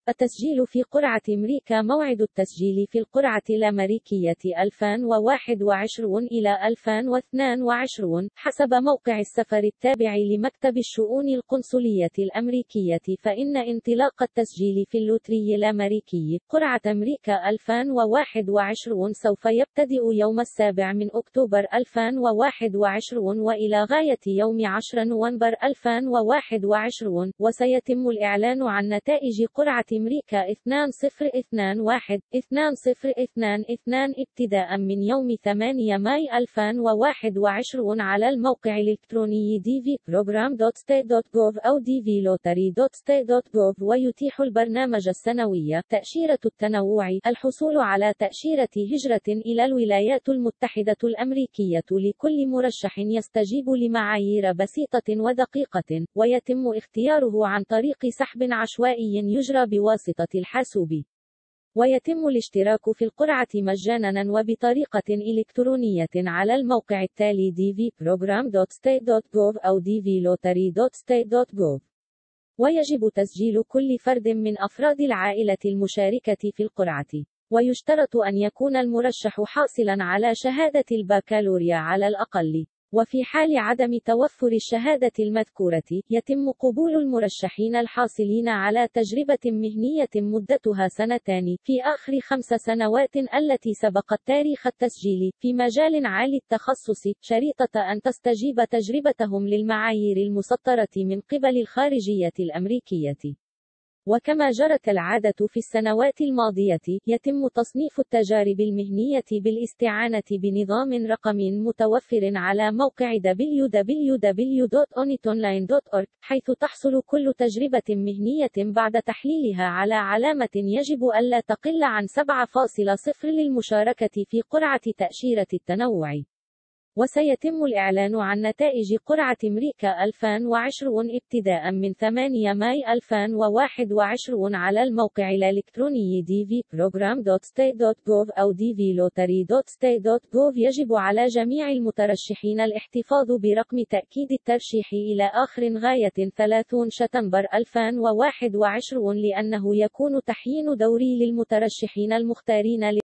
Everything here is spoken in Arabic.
التسجيل في قرعة أمريكا. موعد التسجيل في القرعة الأمريكية 2021 إلى 2022 حسب موقع السفر التابع لمكتب الشؤون القنصلية الأمريكية، فإن انطلاق التسجيل في اللوتري الأمريكي قرعة أمريكا 2021 سوف يبتدئ يوم 7 من أكتوبر 2021 وإلى غاية يوم 10 نوفمبر 2021، وسيتم الإعلان عن نتائج قرعة أمريكا 2021-2022 ابتداء من يوم 8 ماي 2021 على الموقع الإلكتروني dvprogram.state.gov أو dvlottery.state.gov. ويتيح البرنامج السنوي تأشيرة التنوع الحصول على تأشيرة هجرة إلى الولايات المتحدة الأمريكية لكل مرشح يستجيب لمعايير بسيطة ودقيقة، ويتم اختياره عن طريق سحب عشوائي يجرى بواسطة الحاسوب. ويتم الاشتراك في القرعة مجانا وبطريقة إلكترونية على الموقع التالي dvprogram.state.gov أو dvlottery.state.gov. ويجب تسجيل كل فرد من أفراد العائلة المشاركة في القرعة. ويشترط أن يكون المرشح حاصلا على شهادة البكالوريا على الأقل. وفي حال عدم توفر الشهادة المذكورة، يتم قبول المرشحين الحاصلين على تجربة مهنية مدتها 2 سنين في آخر 5 سنوات التي سبقت تاريخ التسجيل في مجال عالي التخصص، شريطة أن تستجيب تجربتهم للمعايير المسطرة من قبل الخارجية الأمريكية. وكما جرت العادة في السنوات الماضية، يتم تصنيف التجارب المهنية بالاستعانة بنظام رقمي متوفر على موقع www.onitonline.org، حيث تحصل كل تجربة مهنية بعد تحليلها على علامة يجب ألا تقل عن 7.0 للمشاركة في قرعة تأشيرة التنوع. وسيتم الإعلان عن نتائج قرعة أمريكا 2020 ابتداء من 8 ماي 2021 على الموقع الإلكتروني dvprogram.state.gov أو dvlottery.state.gov. يجب على جميع المترشحين الاحتفاظ برقم تأكيد الترشيح إلى آخر غاية 30 شتنبر 2021، لأنه يكون تحيين دوري للمترشحين المختارين